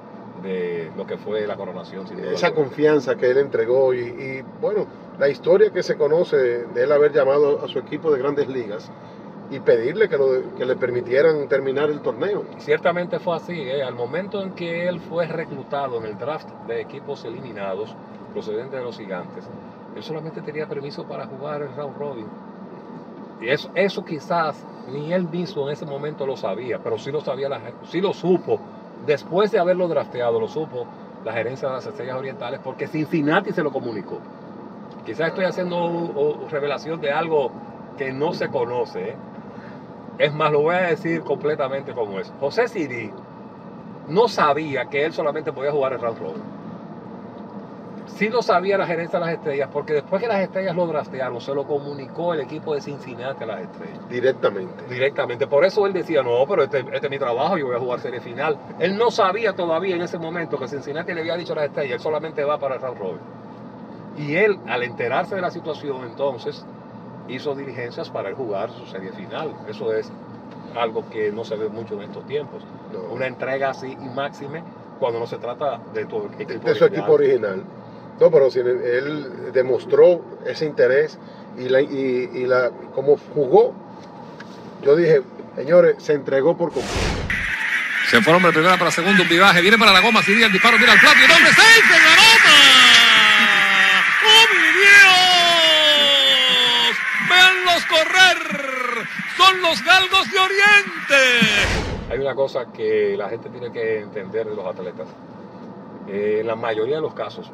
de lo que fue la coronación. Sin duda esa alguna. confianza que él entregó y bueno, la historia que se conoce de él haber llamado a su equipo de Grandes Ligas y pedirle que le permitieran terminar el torneo. Ciertamente fue así, al momento en que él fue reclutado en el draft de equipos eliminados procedentes de los Gigantes, él solamente tenía permiso para jugar el round robin. Y eso quizás ni él mismo en ese momento lo sabía, pero sí lo sabía, sí lo supo. Después de haberlo drafteado, lo supo la gerencia de las Estrellas Orientales, porque Cincinnati se lo comunicó. Quizás estoy haciendo revelación de algo que no se conoce. Es más, lo voy a decir completamente como es. José Siri no sabía que él solamente podía jugar el round robin. Sí lo sabía la gerencia de las Estrellas, porque después que las Estrellas lo draftearon, se lo comunicó el equipo de Cincinnati a las Estrellas. Directamente. Por eso él decía, no, pero este es mi trabajo, yo voy a jugar serie final. Él no sabía todavía en ese momento que Cincinnati le había dicho a las Estrellas, él solamente va para el round robin. Y él, al enterarse de la situación, entonces, hizo diligencias para él jugar su serie final. Eso es algo que no se ve mucho en estos tiempos. No. Una entrega así y máxime cuando no se trata de tu equipo su equipo original. No, pero si él demostró ese interés y como jugó, yo dije, señores, se entregó por completo. Se fueron de primera para segundo, un vivaje, viene para la goma, Siri el disparo, mira el plato, y ¿dónde está en la nota? ¡Oh, mi Dios! ¡Véanlos correr! ¡Son los Galgos de Oriente! Hay una cosa que la gente tiene que entender de los atletas. En la mayoría de los casos,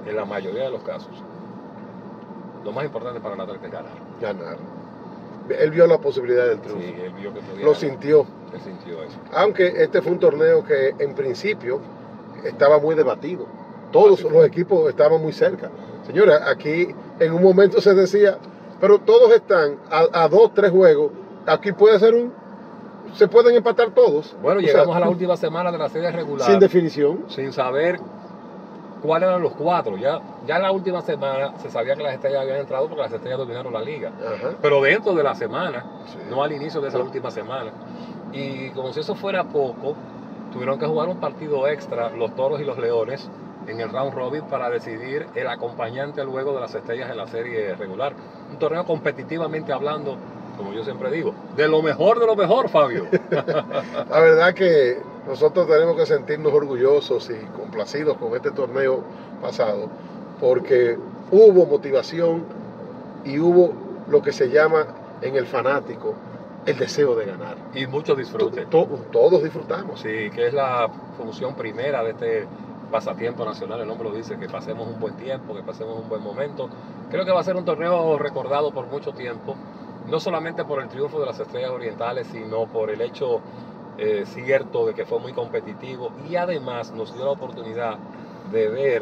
lo más importante para el atleta es ganar. Él vio la posibilidad del triunfo. Sí, él vio que podía lo ganar. sintió. Él sintió eso. Aunque este fue un torneo que en principio estaba muy debatido. Todos los equipos estaban muy cerca. Señora, aquí en un momento se decía, pero todos están a 2-3 juegos. Aquí puede ser se pueden empatar todos. Bueno, llegamos a la última semana de la serie regular. Sin definición. Sin saber cuáles eran los 4. Ya en la última semana se sabía que las Estrellas habían entrado porque las Estrellas dominaron la liga. Ajá. Pero dentro de la semana, no al inicio de esa última semana. Y como si eso fuera poco, tuvieron que jugar un partido extra, los Toros y los Leones, en el round robin para decidir el acompañante luego de las Estrellas en la serie regular. Un torneo competitivamente hablando, como yo siempre digo, de lo mejor, Fabio. La verdad que nosotros tenemos que sentirnos orgullosos y complacidos con este torneo pasado, porque hubo motivación y hubo lo que se llama en el fanático el deseo de ganar. Y mucho disfrute. Todos disfrutamos. Sí, que es la función primera de este pasatiempo nacional. El nombre lo dice, que pasemos un buen tiempo, que pasemos un buen momento. Creo que va a ser un torneo recordado por mucho tiempo, no solamente por el triunfo de las Estrellas Orientales, sino por el hecho cierto de que fue muy competitivo y además nos dio la oportunidad de ver,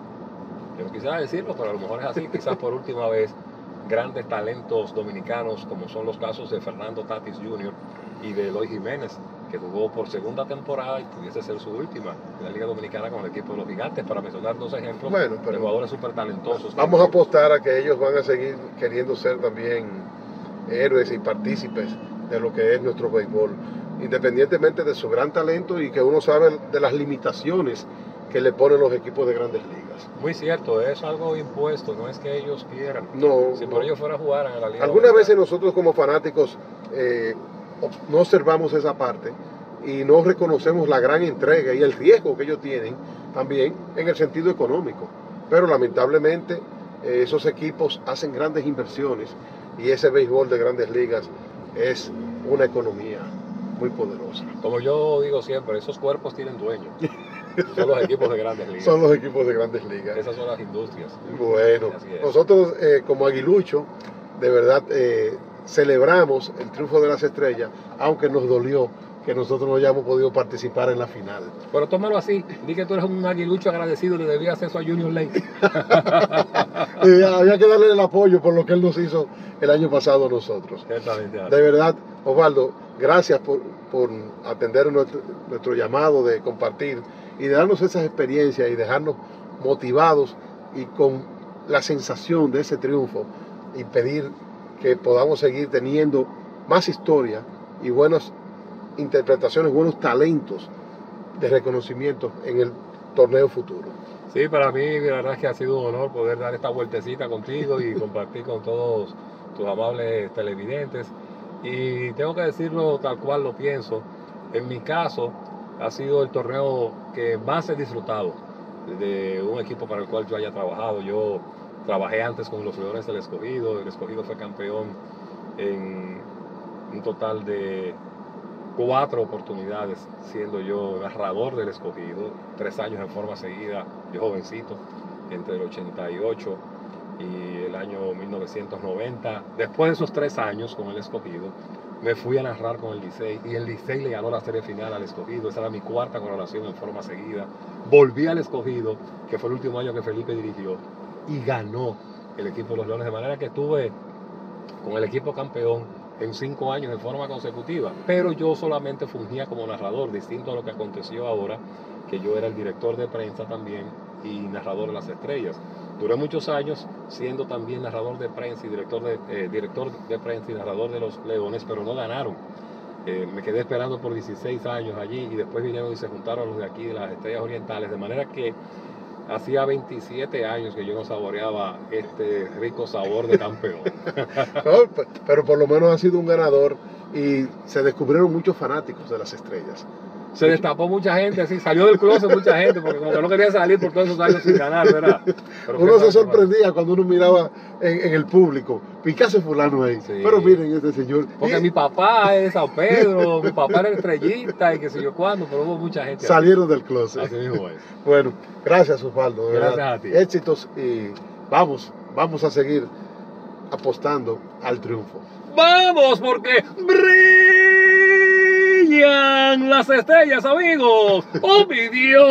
yo no quisiera decirlo, pero a lo mejor es así, quizás por última vez, grandes talentos dominicanos, como son los casos de Fernando Tatis Jr. y de Eloy Jiménez, que jugó por segunda temporada y pudiese ser su última en la Liga Dominicana con el equipo de los Gigantes, para mencionar 2 ejemplos de jugadores súper talentosos. Vamos a apostar a que ellos van a seguir queriendo ser también héroes y partícipes de lo que es nuestro béisbol, independientemente de su gran talento y que uno sabe de las limitaciones que le ponen los equipos de Grandes Ligas. Muy cierto, es algo impuesto, no es que ellos quieran. No, si por ellos fuera a jugar en la Liga. Algunas veces nosotros como fanáticos no observamos esa parte y no reconocemos la gran entrega y el riesgo que ellos tienen también en el sentido económico. Pero lamentablemente esos equipos hacen grandes inversiones y ese béisbol de Grandes Ligas es una economía muy poderosa. Como yo digo siempre, esos cuerpos tienen dueños. Son los equipos de Grandes Ligas. Son los equipos de Grandes Ligas. Esas son las industrias. Bueno, nosotros como aguilucho, de verdad celebramos el triunfo de las Estrellas, aunque nos dolió que nosotros no hayamos podido participar en la final. Pero tómalo así, di que tú eres un aguilucho agradecido y le debías eso a Junior Lake. Había que darle el apoyo por lo que él nos hizo el año pasado a nosotros. De verdad, Osvaldo, gracias por atender nuestro llamado de compartir y de darnos esas experiencias y dejarnos motivados y con la sensación de ese triunfo y pedir que podamos seguir teniendo más historia y buenas interpretaciones, buenos talentos de reconocimiento en el torneos futuros. Sí, para mí la verdad es que ha sido un honor poder dar esta vueltecita contigo y compartir con todos tus amables televidentes. Y tengo que decirlo tal cual lo pienso. En mi caso, ha sido el torneo que más he disfrutado de un equipo para el cual yo haya trabajado. Yo trabajé antes con los Leones del Escogido. El Escogido fue campeón en un total de 4 oportunidades, siendo yo narrador del Escogido, 3 años en forma seguida, yo jovencito, entre el 88 y el año 1990. Después de esos 3 años con el Escogido, me fui a narrar con el Licey, y el Licey le ganó la serie final al Escogido. Esa era mi 4ª coronación en forma seguida. Volví al Escogido, que fue el último año que Felipe dirigió, y ganó el equipo de los Leones, de manera que estuve con el equipo campeón en 5 años en forma consecutiva, pero yo solamente fungía como narrador, distinto a lo que aconteció ahora, que yo era el director de prensa también y narrador de las estrellas. Duré muchos años siendo también narrador de prensa y director de prensa y narrador de los Leones, pero no ganaron. Me quedé esperando por 16 años allí y después vinieron y se juntaron los de aquí de las Estrellas Orientales, de manera que hacía 27 años que yo no saboreaba este rico sabor de campeón. No, pero por lo menos ha sido un ganador y se descubrieron muchos fanáticos de las Estrellas. Se destapó mucha gente, sí, salió del closet mucha gente, porque como que no quería salir por todos esos años sin ganar, ¿verdad? Pero uno se sorprendía cuando uno miraba en el público, ¿y qué hace fulano ahí? Sí. Pero miren este señor. Porque mi papá es de San Pedro, mi papá era estrellista y qué sé yo cuándo, pero hubo mucha gente. Salieron del closet. Así mismo es. Bueno, gracias Osvaldo. Gracias verdad. a ti. Éxitos y vamos a seguir apostando al triunfo. ¡Vamos! Porque brillan las estrellas, amigos. ¡Oh, mi Dios!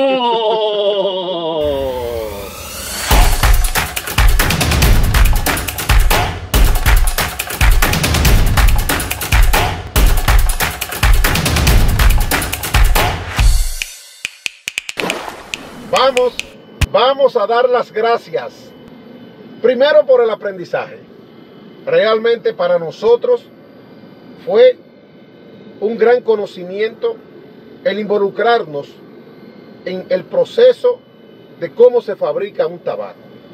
Vamos a dar las gracias. Primero por el aprendizaje. Realmente para nosotros fue un gran conocimiento el involucrarnos en el proceso de cómo se fabrica un tabaco.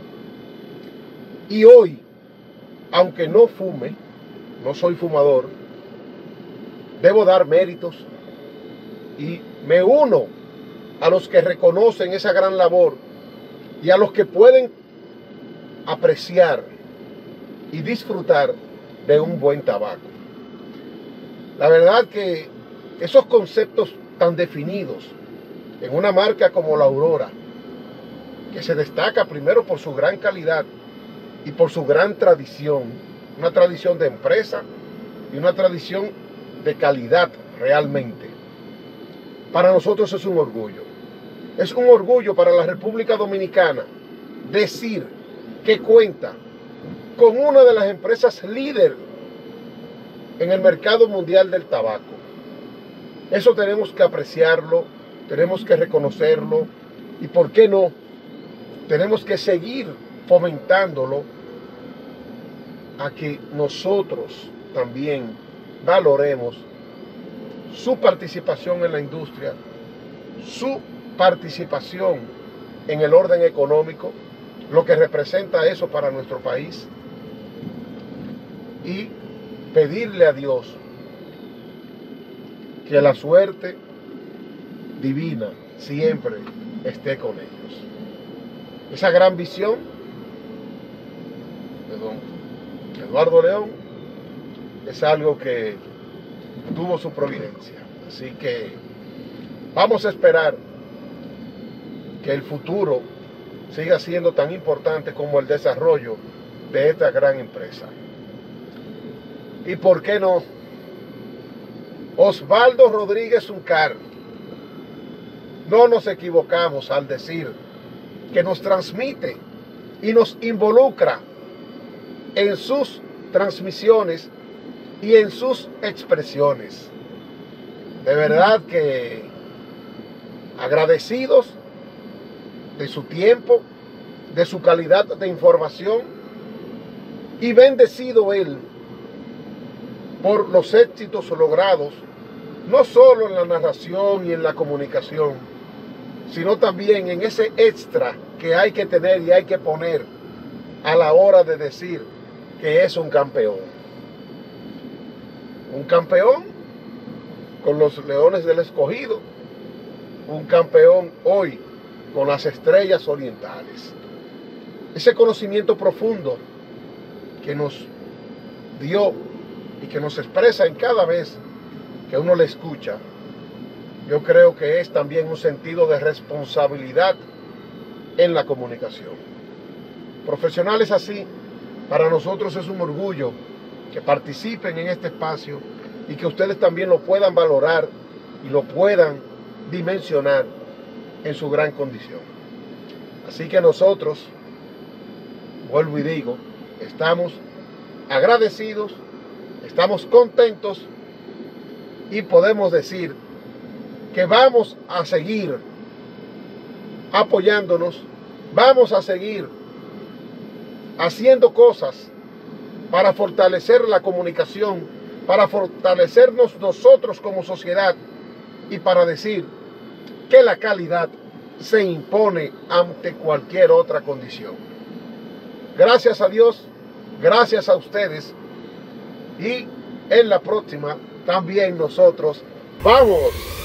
Y hoy, aunque no fume, no soy fumador, debo dar méritos y me uno a los que reconocen esa gran labor y a los que pueden apreciar y disfrutar de un buen tabaco. La verdad que esos conceptos tan definidos en una marca como la Aurora, que se destaca primero por su gran calidad y por su gran tradición, una tradición de empresa y una tradición de calidad realmente, para nosotros es un orgullo. Es un orgullo para la República Dominicana decir que cuenta con una de las empresas líder en el mercado mundial del tabaco. Eso tenemos que apreciarlo, tenemos que reconocerlo y, ¿por qué no?, tenemos que seguir fomentándolo a que nosotros también valoremos su participación en la industria, su participación en el orden económico, lo que representa eso para nuestro país, y pedirle a Dios que la suerte divina siempre esté con ellos. Esa gran visión de don Eduardo León es algo que tuvo su providencia. Así que vamos a esperar que el futuro siga siendo tan importante como el desarrollo de esta gran empresa. Y por qué no, Osvaldo Rodríguez Uncar, no nos equivocamos al decir que nos transmite y nos involucra en sus transmisiones y en sus expresiones. De verdad que agradecidos de su tiempo, de su calidad de información, y bendecido él por los éxitos logrados, no solo en la narración y en la comunicación, sino también en ese extra que hay que tener y hay que poner a la hora de decir que es un campeón. Un campeón con los Leones del Escogido, un campeón hoy con las Estrellas Orientales. Ese conocimiento profundo que nos dio y que nos expresa en cada vez que uno le escucha, yo creo que es también un sentido de responsabilidad en la comunicación. Profesionales así, para nosotros es un orgullo que participen en este espacio y que ustedes también lo puedan valorar y lo puedan dimensionar en su gran condición. Así que nosotros, vuelvo y digo, estamos agradecidos, estamos contentos y podemos decir que vamos a seguir apoyándonos, vamos a seguir haciendo cosas para fortalecer la comunicación, para fortalecernos nosotros como sociedad y para decir que la calidad se impone ante cualquier otra condición. Gracias a Dios, gracias a ustedes y en la próxima también nosotros vamos